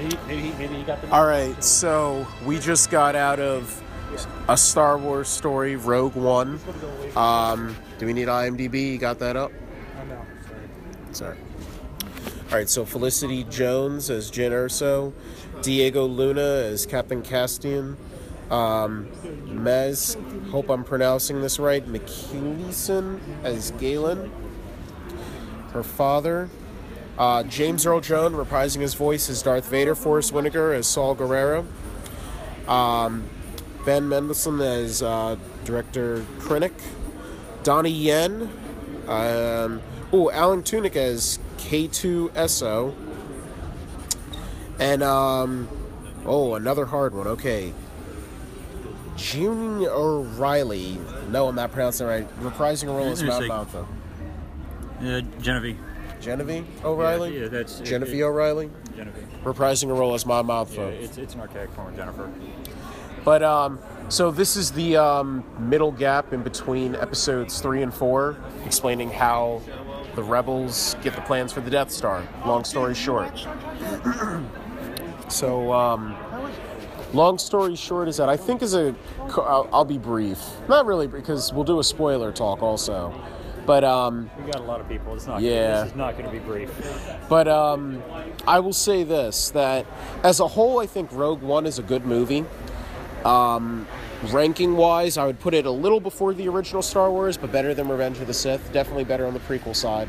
Maybe he got the. All right, so we just got out of a Star Wars story, Rogue One. Do we need IMDb? You got that up? Oh, no. Sorry. All right, so Felicity Jones as Jyn Erso, Diego Luna as Captain Castian, Mez, hope I'm pronouncing this right, McKeeson as Galen, her father, James Earl Jones reprising his voice as Darth Vader, Forrest Whitaker as Saul Guerrero, Ben Mendelsohn as Director Krennic, Donnie Yen, Alan Tudyk as K2SO, and another hard one. Okay, June O'Reilly. No, I'm not pronouncing it right. Reprising a role as Mount Mountha. Genevieve O'Reilly. Yeah, that's Genevieve O'Reilly. Genevieve. Reprising a role as Mon Mothma. Yeah, it's an archaic form of Jennifer. But so this is the middle gap in between episodes 3 and 4, explaining how the rebels get the plans for the Death Star. Long story short. So, long story short is that I think I'll be brief. Not really, because we'll do a spoiler talk also. But we got a lot of people. This is not going to be brief. But I will say this, that as a whole, I think Rogue One is a good movie. Ranking-wise, I would put it a little before the original Star Wars, but better than Revenge of the Sith. Definitely better on the prequel side.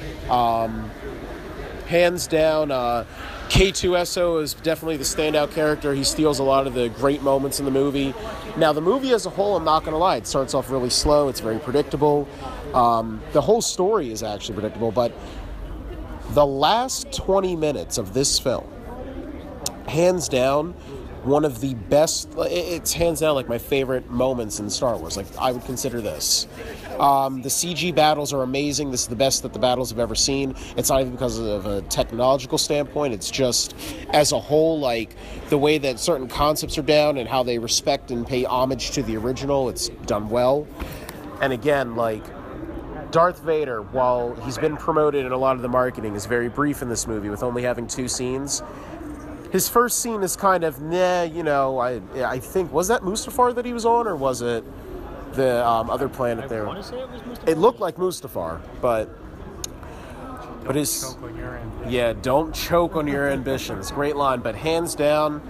Hands down, K2SO is definitely the standout character. He steals a lot of the great moments in the movie. Now, the movie as a whole, I'm not going to lie, it starts off really slow. It's very predictable. The whole story is actually predictable, but the last 20 minutes of this film, hands down, one of the best, it's hands down like my favorite moments in Star Wars. Like, I would consider this. The CG battles are amazing. This is the best that the battles have ever seen. It's not even because of a technological standpoint. It's just, as a whole, like, the way that certain concepts are down and how they respect and pay homage to the original, it's done well. And again, like, Darth Vader, while he's been promoted in a lot of the marketing, is very brief in this movie with only having 2 scenes. His first scene is kind of, I think, was that Mustafar that he was on, or was it the other planet there? I want to say it was Mustafar. It looked like Mustafar, but his... Yeah, don't choke on your ambitions. Great line, but hands down,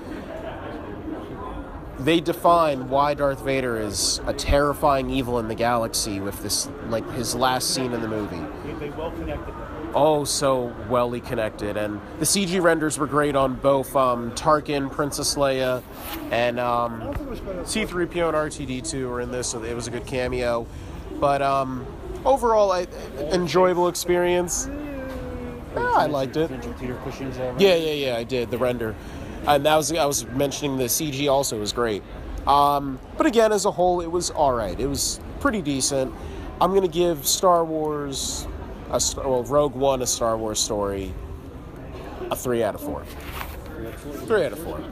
they define why Darth Vader is a terrifying evil in the galaxy with this, like, his last scene in the movie. They well connected. Oh, so welly connected. And the CG renders were great on both Tarkin, Princess Leia, and C-3PO and R2-D2 were in this, so it was a good cameo. But overall, enjoyable experience. I liked it. Peter Cushing's Yeah, I did, the render. And I was mentioning the CG also was great. But again, as a whole, it was all right. It was pretty decent. I'm going to give Star Wars... Rogue One, a Star Wars story, a 3 out of 4. 3 out of 4.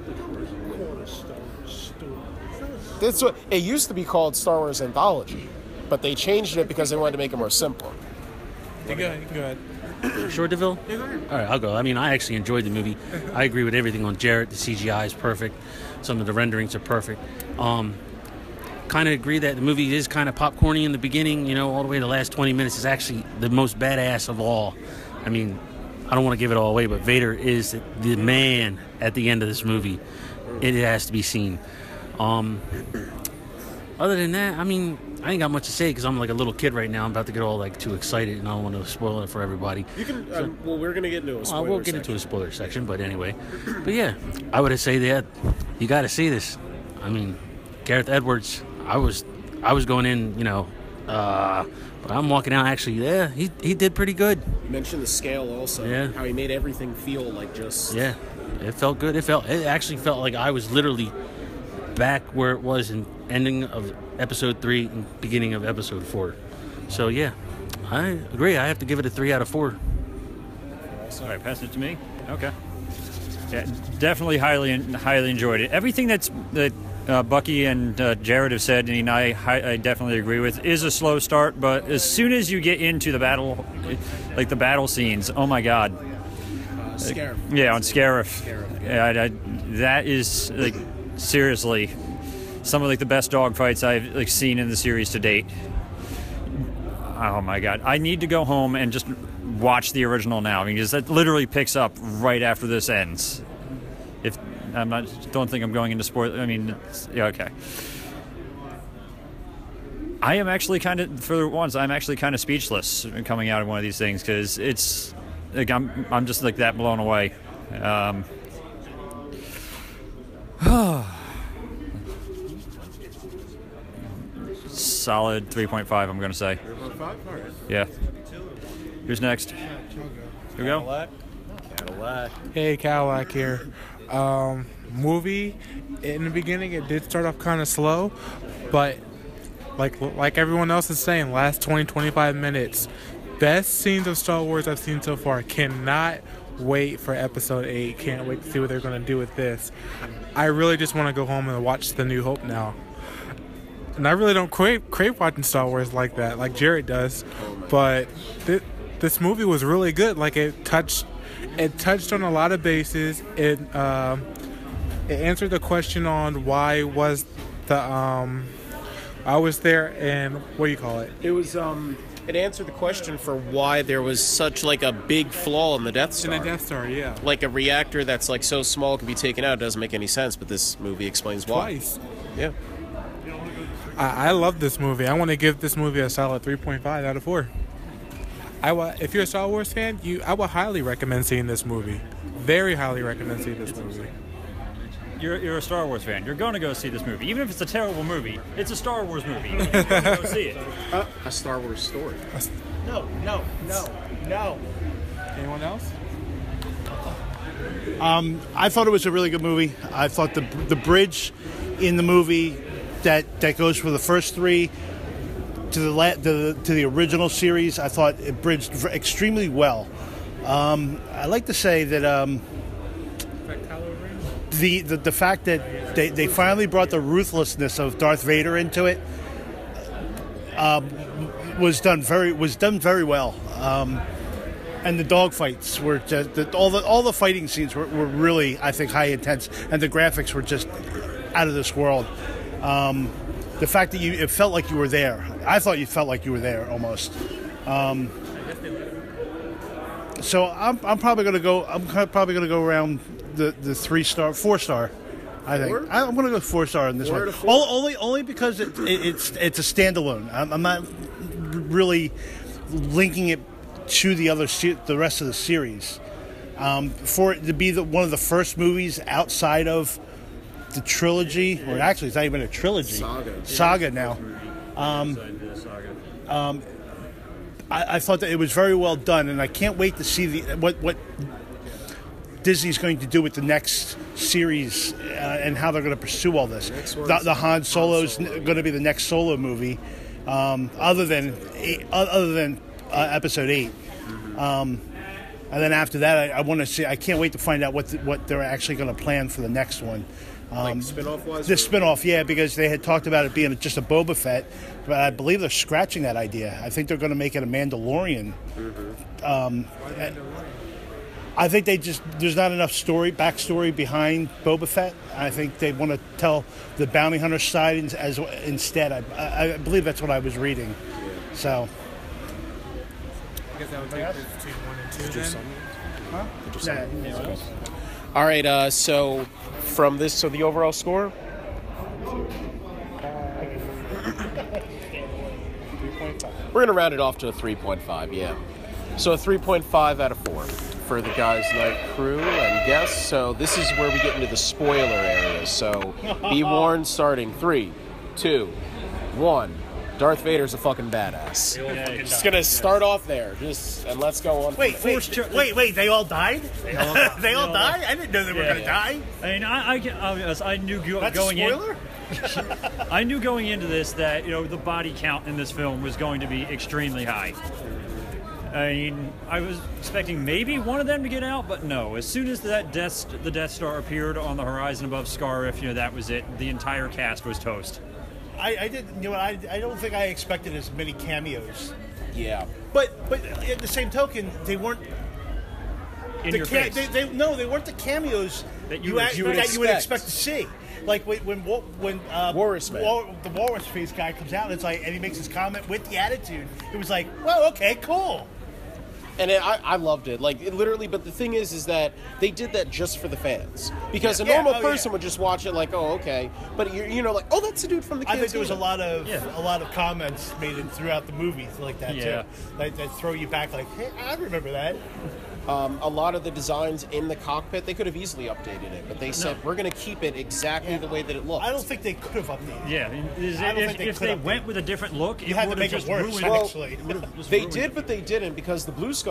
That's what it used to be called, Star Wars Anthology, but they changed it because they wanted to make it more simple. You go ahead. Short DeVille? Yeah, go ahead. All right, I'll go. I mean, I actually enjoyed the movie. I agree with everything on Jarrett. The CGI is perfect. Some of the renderings are perfect. Kind of agree that the movie is kind of popcorny in the beginning, all the way to the last 20 minutes is actually the most badass of all. I mean, I don't want to give it all away, but Vader is the man at the end of this movie. It has to be seen. Other than that, I mean, I ain't got much to say because I'm like a little kid right now. I'm about to get all like too excited, and I don't want to spoil it for everybody. You can. We're gonna get into a spoiler. We'll get into a spoiler section, but anyway. But yeah, I would say that you got to see this. I mean, Gareth Edwards. I was going in, but I'm walking out. Actually, yeah, he did pretty good. You mentioned the scale also. Yeah. How he made everything feel like just. Yeah, it felt good. It actually felt like I was literally back where it was in ending of episode 3 and beginning of episode 4. So yeah, I agree. I have to give it a 3 out of 4. All right, pass it to me. Okay. Yeah, definitely highly enjoyed it. Everything that Bucky and Jared have said, and I definitely agree with, is a slow start, but as soon as you get into the battle, like the battle scenes, oh my God. Scarif. Yeah, on Scarif. Yeah, that is like seriously some of like the best dogfights I've like seen in the series to date. Oh my god, I need to go home and just watch the original now because that literally picks up right after this ends. If don't think I'm going into spoil. I mean, yeah, okay. I am actually kind of, for once, I'm actually kind of speechless coming out of one of these things because it's like I'm just like that blown away. Solid 3.5, I'm going to say. 3.5? All right. Yeah. Who's next? Here we go. Cadillac. Hey, Cadillac here. Movie, in the beginning, it did start off kind of slow, but like everyone else is saying, last 20-25 minutes, best scenes of Star Wars I've seen so far. Cannot wait for Episode 8. Can't wait to see what they're going to do with this. I really just want to go home and watch The New Hope now. And I really don't crave watching Star Wars like that, like Jared does. But this movie was really good. Like it touched on a lot of bases. It answered the question on why was I was there, and what do you call it? It was it answered the question for why there was such like a big flaw in the Death Star. In the Death Star, yeah. Like a reactor that's like so small it can be taken out. It doesn't make any sense, but this movie explains why. Twice. Yeah. I love this movie. I want to give this movie a solid 3.5 out of 4. If you're a Star Wars fan, I would highly recommend seeing this movie. Very highly recommend seeing this movie. You're a Star Wars fan. You're going to go see this movie. Even if it's a terrible movie, it's a Star Wars movie. You're going to go see it. A Star Wars story. No. Anyone else? I thought it was a really good movie. I thought the bridge in the movie that goes from the first three to the original series, I thought it bridged extremely well. I like to say that the fact that they finally brought the ruthlessness of Darth Vader into it was done very well. And the dogfights were just all the fighting scenes were really, I think, high intense, and the graphics were just out of this world. The fact that it felt like you were there. I thought you felt like you were there almost. So I'm probably going to go. I'm probably going to go around the 3-star, 4-star. I think I'm going to go 4-star on this one. Only because it's a standalone. I'm not really linking it to the rest of the series. For it to be one of the first movies outside of the trilogy, or actually it's not even a trilogy. Saga now. I thought that it was very well done, and I can't wait to see what Disney's going to do with the next series and how they're going to pursue all this. The Han Solo's going to be the next Solo movie, other than Episode 8. And then after that, I want to see. I can't wait to find out what they're actually going to plan for the next one. Like spin-off-wise? The spin-off, yeah, because they had talked about it being just a Boba Fett, but I believe they're scratching that idea. I think they're going to make it a Mandalorian. I think there's not enough backstory behind Boba Fett. I think they want to tell the bounty hunter side instead. I believe that's what I was reading. So. I guess that would take this between 1 and 2 then. All right, so from this, so the overall score? 3.5. We're going to round it off to a 3.5, yeah. So a 3.5 out of 4 for the Guys Night crew and guests. So this is where we get into the spoiler area. So be warned, starting 3, 2, 1. Darth Vader's a fucking badass. Just gonna start off there, and let's go on. Wait! They all died? They all died? I didn't know they were gonna die. I mean, I knew That's going a spoiler? in. I knew going into this that the body count in this film was going to be extremely high. I mean, I was expecting maybe one of them to get out, but no. As soon as the Death Star appeared on the horizon above Scarif, that was it. The entire cast was toast. I didn't. I don't think I expected as many cameos. Yeah. But at the same token, they weren't. in your face. They weren't the cameos That you you would would expect to see. Like when Walrus Man. the Walrus Face guy comes out, and it's like, and he makes his comment with the attitude. It was like, well, okay, cool. And I loved it. Like, it literally, but the thing is that they did that just for the fans. Because a normal person would just watch it like, oh, okay. But, you know, like, oh, that's the dude from the I Cantina. think there was a lot of comments made throughout the movie like that, Yeah. too. That throw you back like, hey, I remember that. A lot of the designs in the cockpit, they could have easily updated it. But they said, we're going to keep it exactly the way that it looked. I don't think they could have updated it. Yeah, I mean, I don't think if they they could went with a different look, You had to would've make it just worse, ruined actually. They did, but they didn't, because the Blue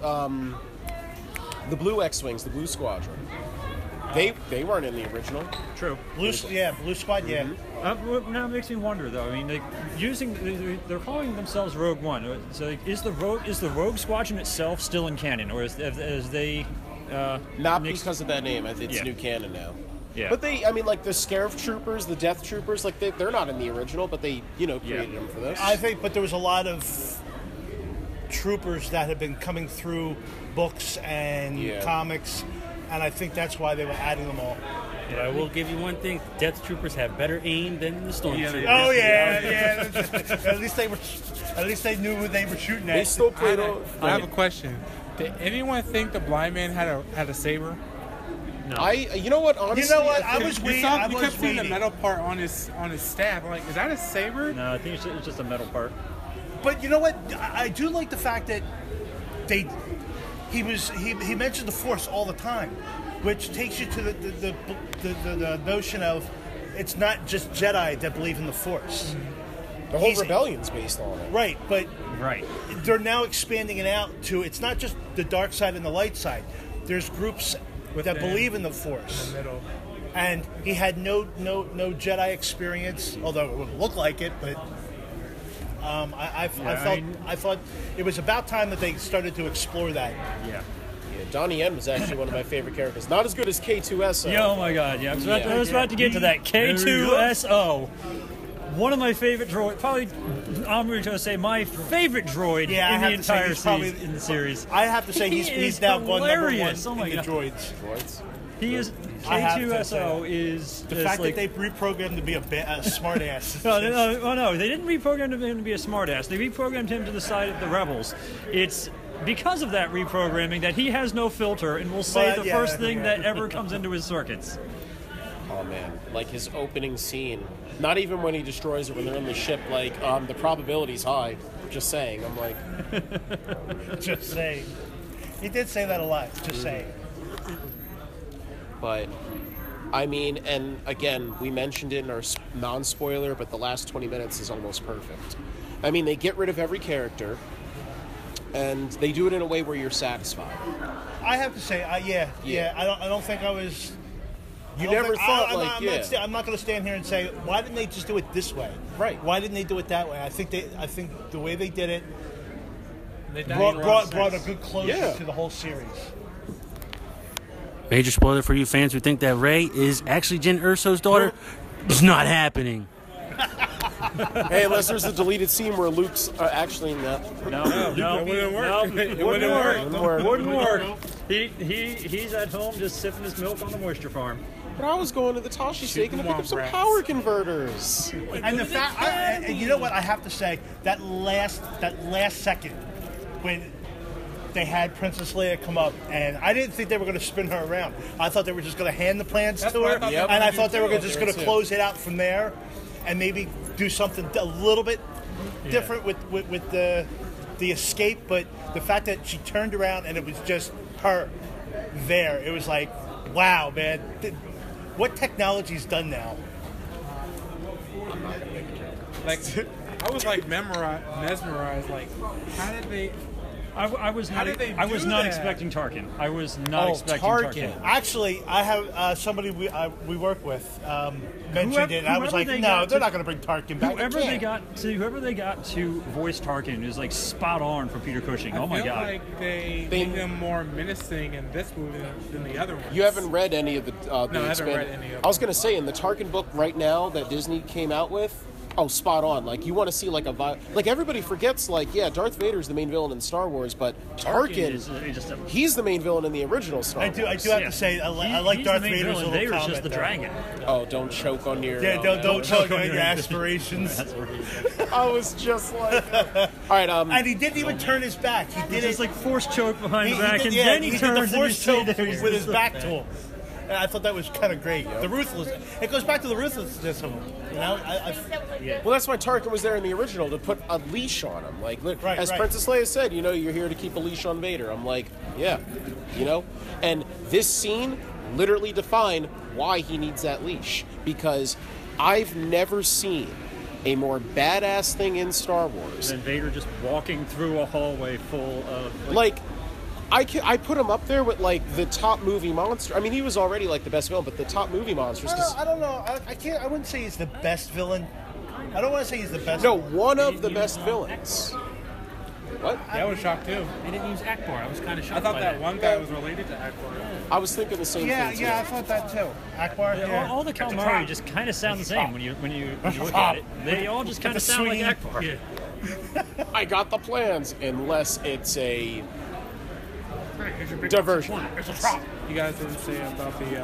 the Blue X-Wings, the Blue Squadron, they weren't in the original. True. Blue Squad, yeah. Well, now it makes me wonder, though. I mean, they're calling themselves Rogue One. So, like, is the Rogue Squadron itself still in canon, or is they? Not because of that name. I think it's new canon now. Yeah. But I mean, like the Scarif Troopers, the Death Troopers, like they're not in the original, but they, created them for this. I think, but there was a lot of troopers that had been coming through books and comics, and I think that's why they were adding them all. But I will give you one thing: Death Troopers have better aim than the Stormtroopers. Oh yeah. At least they knew what they were shooting at. They still played. I have a question. Did anyone think the blind man had a saber? No. You know what? Honestly, I was You waiting. I kept was seeing the waiting. metal part on his staff. I'm like, is that a saber? No, I think it's just a metal part. But you know what? I do like the fact that he mentioned the Force all the time, which takes you to the notion of it's not just Jedi that believe in the Force. the whole rebellion's based on it. Right, but Right. they're now expanding it out to it's not just the dark side and the light side. There's groups that believe in the Force. In the middle. And he had no Jedi experience, although it would look like it. But I thought it was about time that they started to explore that. Yeah. Yeah, Donnie Yen was actually one of my favorite characters. Not as good as K2SO. Yeah, oh my God! Yeah, I was about to get to that. K2SO, one of my favorite droids. Probably, I'm going to say my favorite droid in the entire in the series. I have to say he's now gone number one in the God. droids. He is I have to K2SO is The fact that they reprogrammed to be a smart ass. No, they didn't reprogram him to be a smartass. They reprogrammed him to the side of the rebels. It's because of that reprogramming that he has no filter and will say the first thing that ever comes into his circuits. Oh man, like his opening scene. Not even when he destroys it when they're in the ship. Like the probability's high. Just saying. I'm like, Just saying. He did say that a lot. Just saying. But I mean, and again, we mentioned it in our non-spoiler, but the last 20 minutes is almost perfect. I mean, they get rid of every character, and they do it in a way where you're satisfied. I have to say, yeah. I don't think I was. You never thought I'm not going to stand here and say why didn't they just do it this way? Right. Why didn't they do it that way? I think the way they did it They brought a good closure to the whole series. Major spoiler for you fans who think that Rey is actually Jyn Erso's daughter. It's not happening. Hey, unless there's a deleted scene where Luke's actually in that. No, It wouldn't work. No, It wouldn't work. Wouldn't work. He's at home just sipping his milk on the moisture farm. But I was going to the Tashi Steak and to pick up some Rats. power converters. And the fact, and you know what? I have to say that last second when they had Princess Leia come up, and I didn't think they were going to spin her around. I thought they were just going to hand the plans to what I her, thought and I thought they were too. just going to close it out from there, and maybe do something a little bit different with the escape. But the fact that she turned around and it was just her there, it was like, wow, man, what technology's done now? Like, I was like mesmerized. Like, how did they? I was not. did they I was do not that? expecting Tarkin. I was not expecting Tarkin. Actually, I have somebody we work with mentioned Whoever- it. And I was whoever like, they no, got they're to- not going to bring Tarkin back. Whoever They they can't. got to voice Tarkin is like spot on for Peter Cushing. Oh I my feel God! like they made them more menacing in this movie than the other ones. You haven't read any of the. No, I haven't read any of I was going to say, in the Tarkin book right now that Disney came out with, Oh, spot on. Like, you want to see, like, like, everybody forgets, like, yeah, Darth Vader's the main villain in Star Wars, but Tarkin, he's the main villain in the original Star Wars. I do have to say, I like Darth Vader's little Vader's comment just the there. dragon. Oh, don't choke on your... Yeah, don't choke on your aspirations. I was just like... All right, And he didn't even turn his back. He did It's it... like force choke behind the back, did, and yeah, then he did turns the and you force see choke that he's with his just back to him. And I thought that was kind of great. The ruthless. It goes back to the ruthlessness of him. You know, Well, that's why Tarkin was there in the original, to put a leash on him. Like, as Princess Leia said, you know, you're here to keep a leash on Vader. I'm like, yeah, you know? And this scene literally defined why he needs that leash. Because I've never seen a more badass thing in Star Wars. And Vader just walking through a hallway full of... Like, I put him up there with, like, the top movie monster. I mean, he was already, like, the best villain, but the top movie monsters. I don't know. I wouldn't say he's the best villain. I don't want to say he's the best. No, one of the best villains. What? Yeah, I was shocked too. They didn't use Akbar. I was kind of shocked. I thought by that one guy was related to Akbar. I was thinking the same thing, too. I thought that too. Akbar. Yeah. All the calamari just kind of sound the same when you look at it. They all just kind of sound like Akbar. Yeah. I got the plans, unless it's a Here's your big diversion. There's a prop. You guys didn't say about the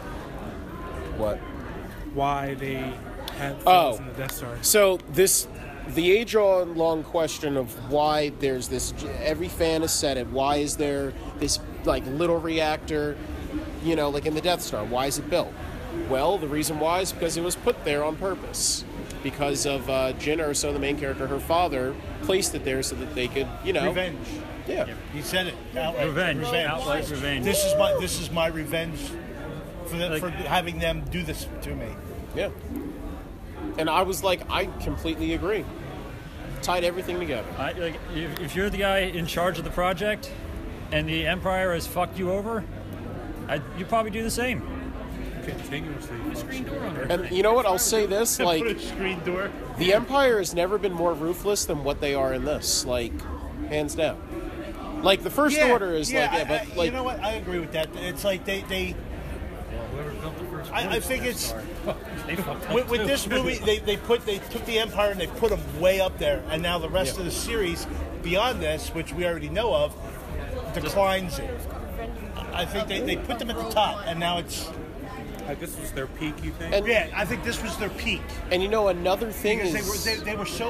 What? why they had flaws in the Death Star. So the age-long question of why there's this. Every fan has said it. Why is there this like little reactor? You know, like in the Death Star. Why is it built? Well, the reason why is because it was put there on purpose. Because of Jyn Erso, the main character, her father placed it there so that they could, you know, Revenge. Yeah. He said it. Outright. Revenge. Outright revenge. This is my revenge for having them do this to me. Yeah. And I was like, I completely agree. Tied everything together. If you're the guy in charge of the project, and the Empire has fucked you over, you probably do the same. Continuously. Screen door on her. And you know what? I'll say this: Put a like, screen door. the Empire has never been more ruthless than what they are in this. Like, hands down. Like the First Order is but like you know what? I agree with that. It's like they Whoever built the first I think it's they fucked up with too. this movie they took the Empire and they put them way up there, and now the rest of the series beyond this, which we already know of, declines it. I think they put them at the top, and now it's This was their peak, you think? And- yeah. I think this was their peak and you know another thing because is they were so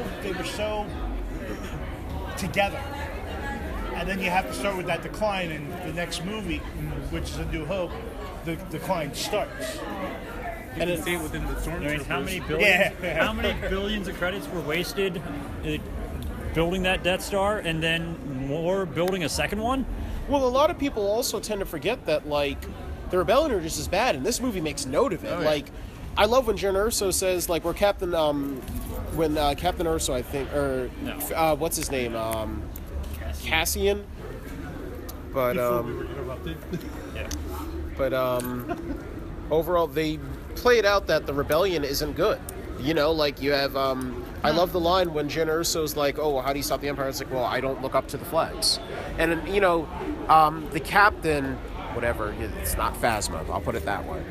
together, and then you have to start with that decline in the next movie, which is A New Hope. The decline starts. You can see it within the Stormtroopers. I mean, how many billions? Yeah. How many billions of credits were wasted building that Death Star, and then more building a second one? well, a lot of people also tend to forget that like the Rebellion are just as bad, and this movie makes note of it. Oh, yeah. Like, I love when Jyn Erso says like Captain Erso, I think, or No. what's his name, Cassian. But Yeah. But overall, they played out that the rebellion isn't good. You know, like you have. I love the line when Jyn Erso's like, "Oh, well, how do you stop the Empire?" It's like, "Well, I don't look up to the flags." And you know, the captain, whatever, it's not Phasma. I'll put it that way.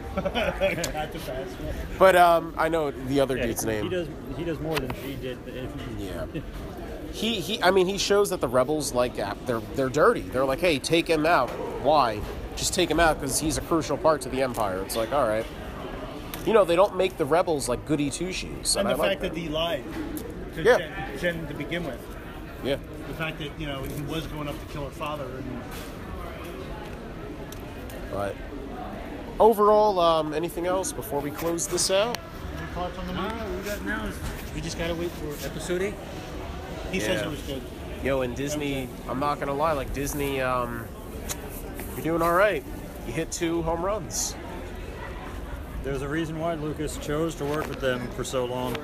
But I know the other dude's name. He does more than she did. Yeah. He shows that the rebels like they're dirty. They're like, hey, take him out. Why? Just take him out because he's a crucial part to the Empire. It's like, all right. You know, they don't make the rebels like goody two shoes. And the I like fact that he lied to Jen to begin with. yeah. The fact that, you know, he was going up to kill her father. And But overall, anything else before we close this out? any thoughts on the movie? We got now. We just gotta wait for episode 8. He says Yeah. it was good. Yo, and Disney, I'm not gonna lie, like Disney, you're doing all right. You hit 2 home runs. There's a reason why Lucas chose to work with them for so long.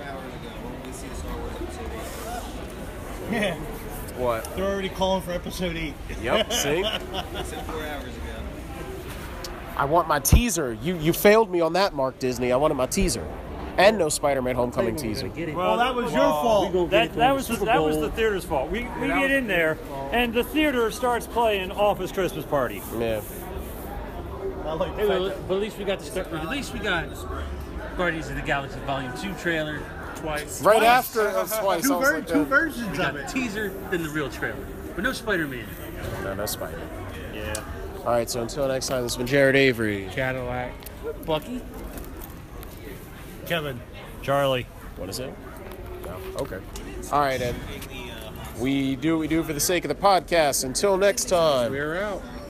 Yeah. What? They're already calling for episode 8. Yep. See, 4 hours ago. I want my teaser. You failed me on that, Mark Disney. I wanted my teaser, and no Spider-Man Homecoming teaser. Well, that was your fault. That was the theater's fault. We get in there, and the theater starts playing Office Christmas Party. Yeah. I like the Hey, fact but at least we got the start. At least we got Guardians of the Galaxy Volume 2 trailer. twice. Right after it was twice. I was like, Two versions Got of the it. teaser, then the real trailer. But no Spider-Man. no Spider. Yeah. All right, so until next time, this has been Jared Avery. Cadillac. Bucky? Kevin. Charlie. What is it? No. Okay. All right, and we do what we do for the sake of the podcast. Until next time. We're out.